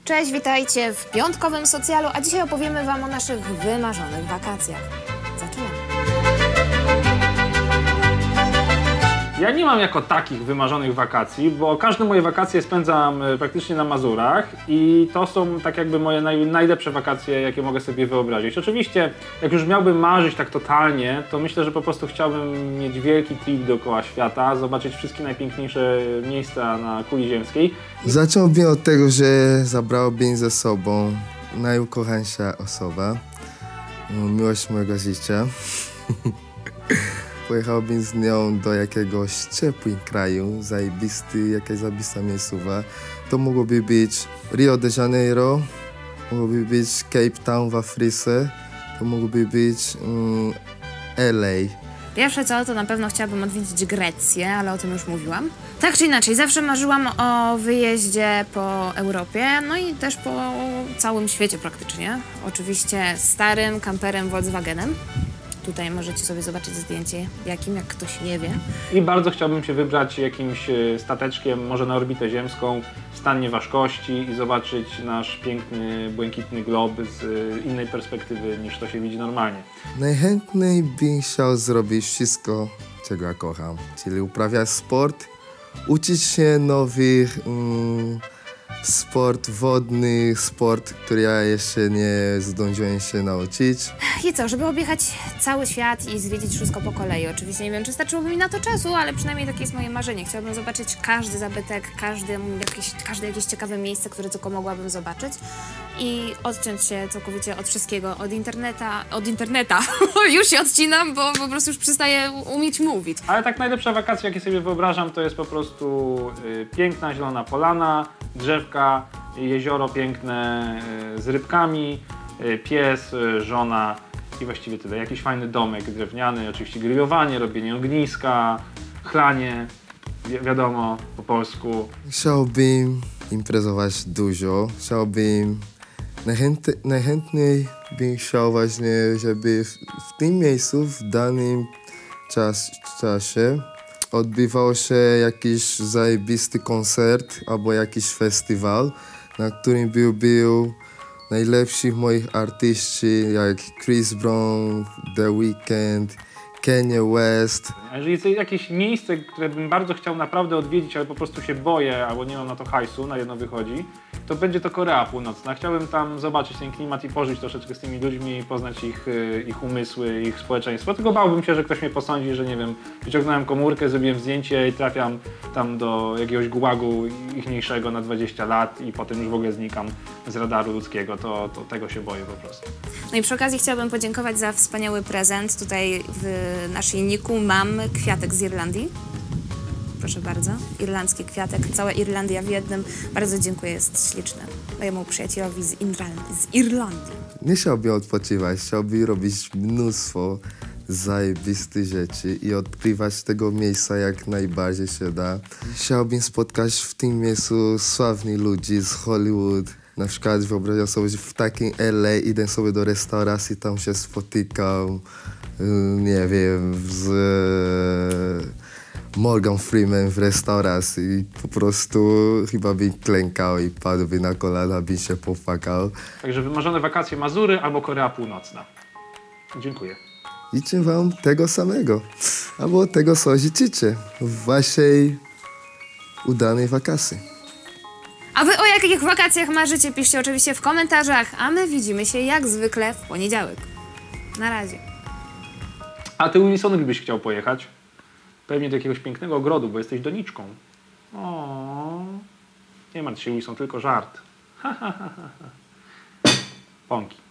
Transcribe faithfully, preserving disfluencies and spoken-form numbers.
Cześć, witajcie w piątkowym socjalu, a dzisiaj opowiemy wam o naszych wymarzonych wakacjach. Zaczynamy. Ja nie mam jako takich wymarzonych wakacji, bo każde moje wakacje spędzam praktycznie na Mazurach i to są tak jakby moje naj, najlepsze wakacje, jakie mogę sobie wyobrazić. Oczywiście, jak już miałbym marzyć tak totalnie, to myślę, że po prostu chciałbym mieć wielki trip dookoła świata, zobaczyć wszystkie najpiękniejsze miejsca na kuli ziemskiej. Zacząłbym od tego, że zabrałbym ze sobą najukochańsza osoba, miłość mojego życia. Pojechałbym z nią do jakiegoś ciepłego kraju, zajebisty, jakaś zajebista miejscowa. To mogłoby być Rio de Janeiro, mogłoby być Cape Town w Afryce, to mogłoby być um, L A. Pierwsze co, to na pewno chciałabym odwiedzić Grecję, ale o tym już mówiłam. Tak czy inaczej, zawsze marzyłam o wyjeździe po Europie, no i też po całym świecie praktycznie. Oczywiście starym kamperem Volkswagenem. Tutaj możecie sobie zobaczyć zdjęcie, jakim, jak ktoś nie wie. I bardzo chciałbym się wybrać jakimś stateczkiem, może na orbitę ziemską, w stanie ważkości i zobaczyć nasz piękny, błękitny glob z innej perspektywy niż to się widzi normalnie. Najchętniej bym chciał zrobić wszystko, czego ja kocham, czyli uprawiać sport, uczyć się nowych um, sport wodny, sport, który ja jeszcze nie zdążyłem się nauczyć. I co, żeby objechać cały świat i zwiedzić wszystko po kolei. Oczywiście nie wiem, czy starczyłoby mi na to czasu, ale przynajmniej takie jest moje marzenie. Chciałabym zobaczyć każdy zabytek, każdy jakieś, każde jakieś ciekawe miejsce, które tylko mogłabym zobaczyć i odciąć się całkowicie od wszystkiego, od interneta, od interneta. Już się odcinam, bo po prostu już przestaję umieć mówić. Ale tak najlepsza wakacja, jakie sobie wyobrażam, to jest po prostu y, piękna, zielona polana, drzewka, jezioro piękne y, z rybkami, y, pies, y, żona i właściwie tyle. Jakiś fajny domek drewniany, oczywiście grillowanie, robienie ogniska, chlanie, wi wiadomo, po polsku. Chciałbym imprezować dużo, chciałbym najchętniej, najchętniej bym chciał właśnie, żeby w, w tym miejscu, w danym czas, czasie odbywał się jakiś zajebisty koncert albo jakiś festiwal, na którym by był najlepszych moich artyści jak Chris Brown, The Weeknd, Kanye West. A jeżeli jest jakieś miejsce, które bym bardzo chciał naprawdę odwiedzić, ale po prostu się boję, albo nie mam na to hajsu, na jedno wychodzi, to będzie to Korea Północna. Chciałbym tam zobaczyć ten klimat i pożyć troszeczkę z tymi ludźmi, poznać ich, ich umysły, ich społeczeństwo. Tylko bałbym się, że ktoś mnie posądzi, że nie wiem, wyciągnąłem komórkę, zrobiłem zdjęcie i trafiam tam do jakiegoś gułagu ichniejszego na dwadzieścia lat i potem już w ogóle znikam z radaru ludzkiego. To, to tego się boję po prostu. No i przy okazji chciałabym podziękować za wspaniały prezent. Tutaj w naszyjniku mam kwiatek z Irlandii. Proszę bardzo, irlandzki kwiatek, cała Irlandia w jednym. Bardzo dziękuję, jest śliczny. Mojemu przyjacielowi z, z Irlandii. Nie chciałbym odpoczywać, chciałbym robić mnóstwo zajebistych rzeczy i odkrywać tego miejsca jak najbardziej się da. Chciałbym spotkać w tym miejscu sławnych ludzi z Hollywood. Na przykład wyobrażam sobie, że w takim L A idę sobie do restauracji, tam się spotykam, nie wiem, z Morgan Freeman w restauracji i po prostu chyba bym klękał i padłby na kolana, bym się popłakał. Także wymarzone wakacje Mazury albo Korea Północna. Dziękuję. Życzę wam tego samego, albo tego, co życzycie w waszej udanej wakacji. A wy o jakich wakacjach marzycie, piszcie oczywiście w komentarzach, a my widzimy się jak zwykle w poniedziałek. Na razie. A ty, Wilson, byś chciał pojechać? Pewnie do jakiegoś pięknego ogrodu, bo jesteś doniczką. O, nie martw się, Wilson, tylko żart. Pąki.